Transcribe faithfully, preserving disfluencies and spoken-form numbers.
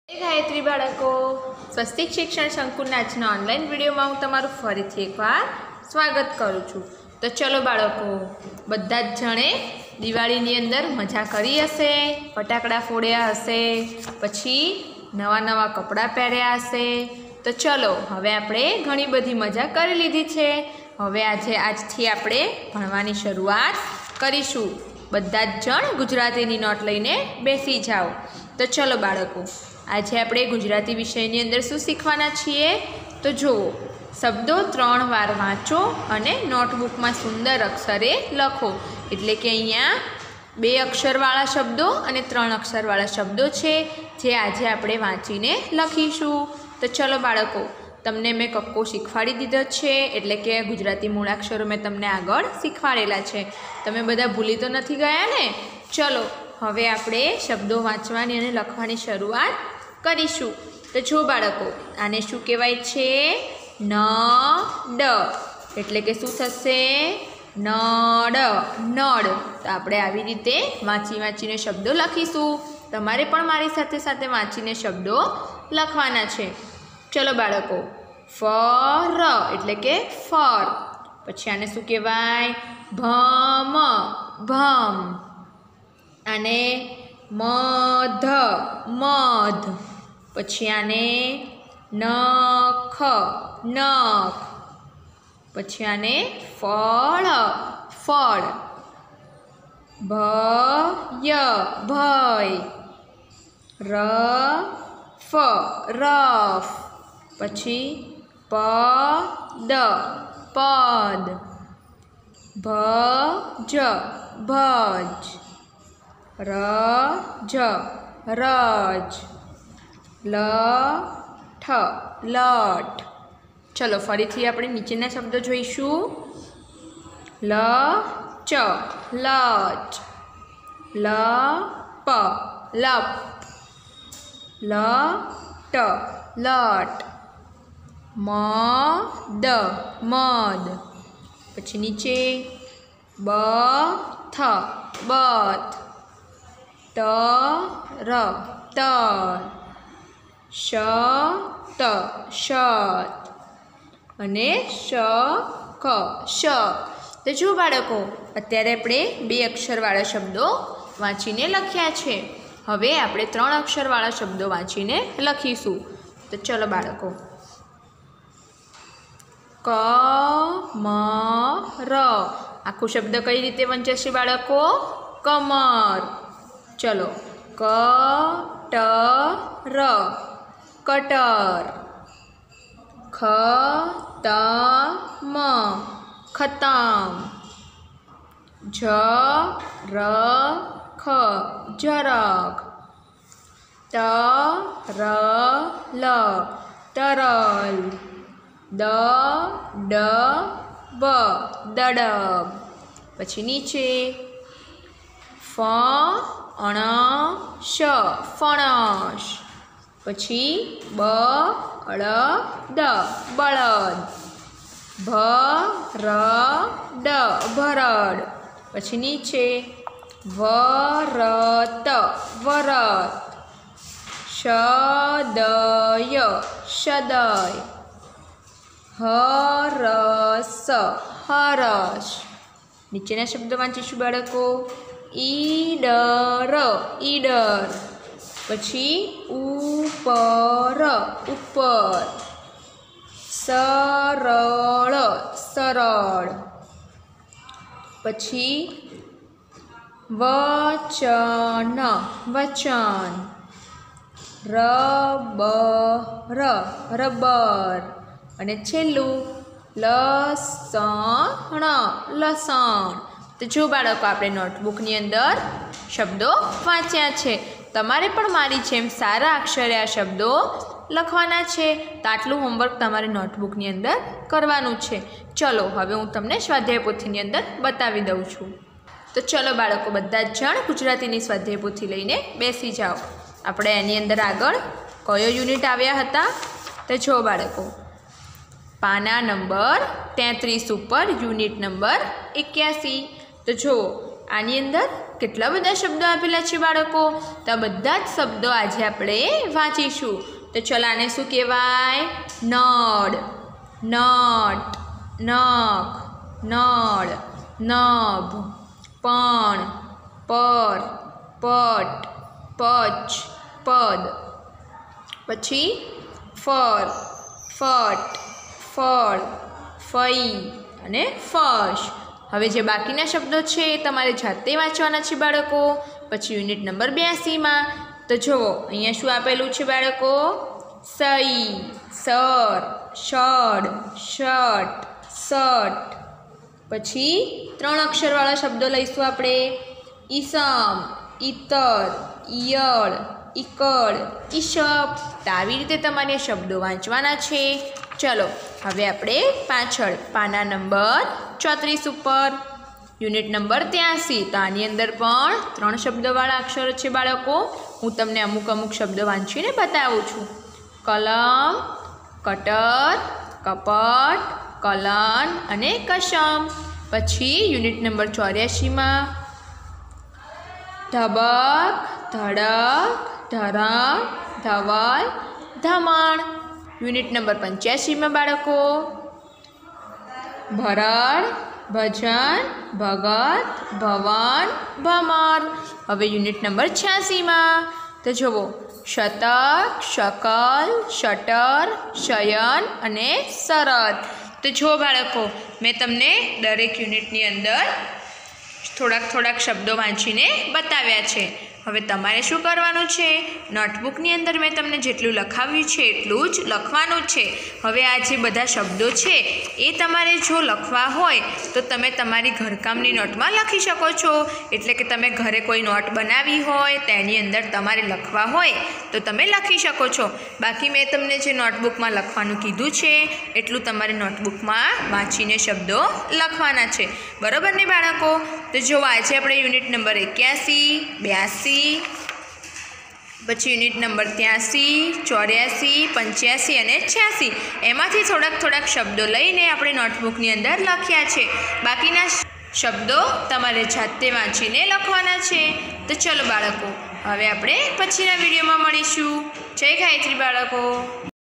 गायत्री बाळको स्वस्तिक शिक्षण संकुलना आजना online video में हूँ तमारू फरीथी एकवार स्वागत करूँ छूँ। तो चलो बाळको बधा ज जणे दिवाळीनी अंदर मजा करी हशे, फटाकड़ा फोड्या हशे, पछी नवा नवा कपड़ा पहेर्या हशे। तो चलो हवे आपणे घणी बधी मजा करी लीधी छे। हवे आजे आजथी आपणे भणवानी शरूआत करीशुं। बधा ज जण गुजरातीनी नोट लईने बेसी जाओ। तो चलो बाळको आज आपणे गुजराती विषयनी अंदर शुं शीखवाना छीए। तो जुओ शब्दों त्रण वार वाँचो अने नोटबुक में सुंदर अक्षरे लखो। एटले के अहींया बे अक्षरवाळा शब्दों अने त्रण अक्षरवाळा शब्दों छे जे आज आपणे वाँचीने लखीशुं। तो चलो बाळको तमने मैं कक्को शीखवाड़ी दीधो छे, एटले के गुजराती मूळाक्षरो मैं तमने आगळ शीखवाड़ेला छे। तमे बधा भूली तो नथी गया ने। चलो हवे आपणे शब्दों वाँचवानी अने लखवानी शरूआत करीशुं। तो जो बाळको आने शुं कहेवाय छे? नड एटले के शुं थशे? नड नड। तो आपणे आवी रीते वाँची वाँचीने शब्दों लखीशुं। तमारे पण मारी साथे साथे वाँचीने शब्दों लखवाना छे। चलो बाळको फर एटले के फर। पछी आने शुं कहेवाय? भम भम। आने मध मध। पछी आने नख नख। पछी आने फळ फळ। भय भय। Rough rough. पछी पद पद। भज भज। रज रज। लठ लठ। चलो फरीथी आपणे नीचेना शब्दों जोईशुं। लच लच। लप लप। लट लट। मद मद। पछी नीचे बथ बथ। तर तर। शत शत अने शक शक। तो जो बाळको अत्यारे आपणे बे अक्षरवाळा शब्दों वाँचीने लख्या छे। हवे आपणे त्रण अक्षरवाळा शब्दों वाँचीने लखीशुं। तो चलो बाळको कमर आखो शब्द कई रीते वंचाशे बाळको? कमर। चलो कटर कटर। खतम खतम। झरख झरख। तरल तरल। दडब दडब। पछी नीचे फणस फणस। पछी बळद बळद। भरड भरड। पछी नीचे वरत वरत। शदय शदय। हरस हरस। नीचेना शब्द वाँचीशुं बाळको? ईडर ईडर। पछी ऊपर ऊपर। सरळ सरळ। पछी वचन वचन। Rubber rubber. अने छेल्लुं लसण लसण। तो जो बाळको आपणे नोटबुकनी अंदर शब्दों वाँच्या छे। तमारे पण मारी जेम सारा अक्षरे आ शब्दों लखवाना छे। तो आटलुं होमवर्क तमारे नोटबुकनी अंदर करवानुं छे। चलो हवे हूँ तमने स्वाध्याय पोथीनी अंदर बतावी दऊं छुं। तो चलो बाळको बधा ज जण गुजरातीनी स्वाध्याय पोथी लईने बेसी जाओ। आपणे एनी अंदर आगळ कयो युनिट आव्या हता? तो जो बाळको पाना नंबर तेत्रीस पर यूनिट नंबर एक्यासी। तो जो આની અંદર કેટલા બધા શબ્દો આપેલા છે બાળકો? તો આ બધા જ શબ્દો આજે આપણે વાંચીશું. તો ચલો આને શું કહેવાય? નળ, નટ, નખ, નળ, નભ, પણ, પર, પટ, પચ, પદ. પછી ફર, ફટ, ફળ, ફઈ અને ફશ. હવે જે બાકીના શબ્દો છે એ તમારે જાતે વાંચવાના છે બાળકો. પછી યુનિટ નંબર બ્યાસીમાં તો જુઓ અહીંયા શું આપેલું છે બાળકો? સઈ, સર, ષડ, ષટ, સટ. પછી ત્રણ અક્ષરવાળા શબ્દો લઈશું આપણે. ઈસમ, ઈતર, ઈયળ, ઈકળ, ઈશપ. તો આવી રીતે તમારે શબ્દો વાંચવાના છે. ચલો હવે આપણે પાછળ પાના નંબર ચોત્રીસ ઉપર યુનિટ નંબર ત્યાસી. તો આની અંદર પણ ત્રણ શબ્દોવાળા અક્ષરો છે બાળકો. હું તમને અમુક અમુક શબ્દો વાંચીને બતાવું છું. કલમ, કટર, કપટ, કલન અને કશમ. પછી યુનિટ નંબર ચોર્યાસીમાં ધબક, ધડક, ધરમ, ધવલ, ધમણ. યુનિટ નંબર પંચ્યાસીમાં બાળકો ભરડ, ભજન, ભગત, ભવન, ભમર. હવે યુનિટ નંબર છ્યાસીમાં તો જુઓ શતક, શકલ, શટર, શયન અને શરત. તો જો બાળકો મેં તમને દરેક યુનિટની અંદર થોડાક થોડાક શબ્દો વાંચીને બતાવ્યા છે. હવે તમારે શું કરવાનું છે? નોટબુકની અંદર મેં તમને જેટલું લખાવ્યું છે એટલું જ લખવાનું છે. હવે આ જે બધા શબ્દો છે એ તમારે જો લખવા હોય તો તમે તમારી ઘરકામની નોટમાં લખી શકો છો. એટલે કે તમે ઘરે કોઈ નોટ બનાવી હોય તેની અંદર તમારે લખવા હોય તો તમે લખી શકો છો. બાકી મેં તમને જે નોટબુકમાં લખવાનું કીધું છે એટલું તમારે નોટબુકમાં વાંચીને શબ્દો લખવાના છે. બરાબર ને બાળકો? તો જો આજે આપણે યુનિટ નંબર એક્યાસી, બ્યાસી, પછી યુનિટ નંબર ત્યાસી, ચોર્યાસી, પંચ્યાસી અને છ્યાસી એમાંથી થોડાક થોડાક શબ્દો લઈને આપણે નોટબુકની અંદર લખ્યા છે. બાકીના શબ્દો તમારે જાતે વાંચીને લખવાના છે. તો ચલો બાળકો હવે આપણે પછીના વિડીયોમાં મળીશું. જય ગાયત્રી બાળકો.